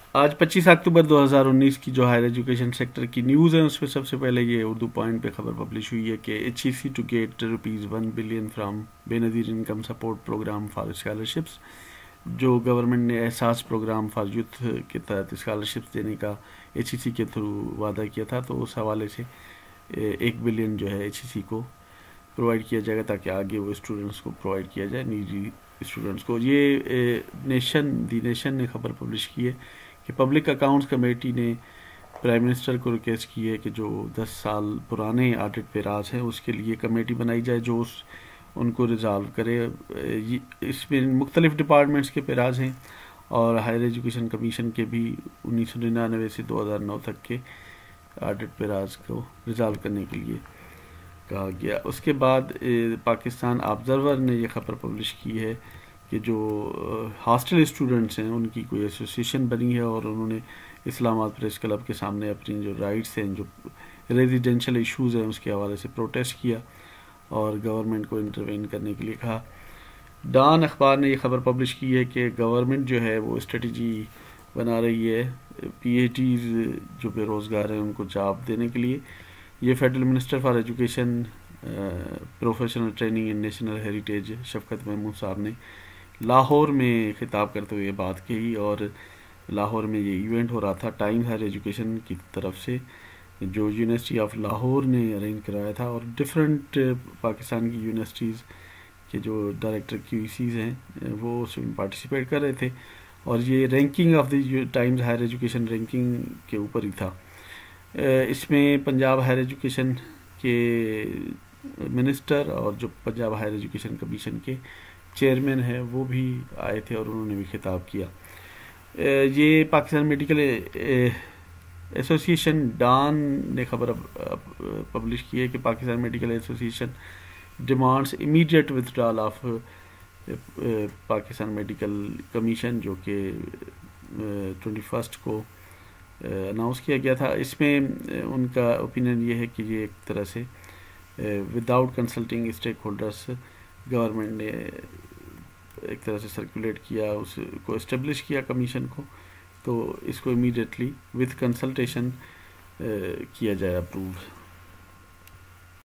آج 25 اکتوبر 2019 کی جو ہائر ایجوکیشن سیکٹر کی نیوز ہے اس پہ سب سے پہلے یہ اردو پوائنٹ پہ خبر پبلش ہوئی ہے کہ HEC to get ₹1 billion from Benazir income support programme for scholarships. جو گورنمنٹ نے احساس پروگرام فار یوتھ کے تحت اسکالرشپس دینے کا HEC کے تھرو وعدہ کیا تھا، تو اس حوالے سے 1 بلین جو ہے HEC کو پرووائڈ کیا جائے گا تاکہ آگے وہ اسٹوڈنٹس کو پرووائڈ کیا جائے، نیڈی اسٹوڈنٹس کو. یہ دی نیشن نے خبر پبلش کی ہے کہ پبلک اکاؤنٹس کمیٹی نے پرائم منسٹر کو ریکویسٹ کی ہے کہ جو 10 سال پرانے آڈٹ پیراز ہیں اس کے لیے کمیٹی بنائی جائے جو ان کو ریزالو کرے. اس میں مختلف ڈپارٹمنٹس کے پیراز ہیں اور ہائر ایجوکیشن کمیشن کے بھی 1999 سے 2009 تک کے آڈٹ پیراز کو ریزالو کرنے کے لیے کہا گیا. اس کے بعد پاکستان آبزرور نے یہ خبر پبلش کی ہے کہ جو ہاسٹل اسٹوڈنٹس ہیں ان کی کوئی ایسوسیشن بنی ہے اور انہوں نے اسلام آباد پریس کلب کے سامنے اپنی جو رائٹس ہیں، جو ریزیڈینشل ایشوز ہیں، اس کے حوالے سے پروٹیسٹ کیا اور گورنمنٹ کو انٹروین کرنے کے لیے کہا. ڈان اخبار نے یہ خبر پبلش کی ہے کہ گورنمنٹ جو ہے وہ اسٹریٹجی بنا رہی ہے PhDs جو بے روزگار ہیں ان کو جاب دینے کے لیے. یہ federal minister for education professional training and national heritage Shafqat Mahmood صاحب نے لاہور میں خطاب کرتے ہوئے یہ بات کہی، اور لاہور میں یہ ایونٹ ہو رہا تھا ٹائمز ہائر ایجوکیشن کی طرف سے جو یونیورسٹی آف لاہور نے ارینج کرایا تھا، اور ڈفرینٹ پاکستان کی یونیورسٹیز کے جو ڈائریکٹر QECs ہیں وہ اس میں پارٹیسپیٹ کر رہے تھے، اور یہ ranking of the Times higher education ranking کے اوپر ہی تھا. اس میں پنجاب ہائر ایجوکیشن کے منسٹر اور جو پنجاب ہائر ایجوکیشن کمیشن کے چیئرمین ہیں وہ بھی آئے تھے اور انہوں نے بھی خطاب کیا. یہ پاکستان میڈیکل ایسوسیشن ڈان نے خبر پبلش کی ہے کہ Pakistan medical association demands immediate withdrawal of Pakistan medical commission جو کہ 21 کو اناؤنس کیا گیا تھا. اس میں ان کا اوپینین یہ ہے کہ یہ ایک طرح سے without consulting stakeholders government نے ایک طرح سے سرکولیٹ کیا، اس کو اسٹیبلش کیا کمیشن کو، تو اس کو امیڈیٹلی وتھ کنسلٹیشن کیا جائے اپروو.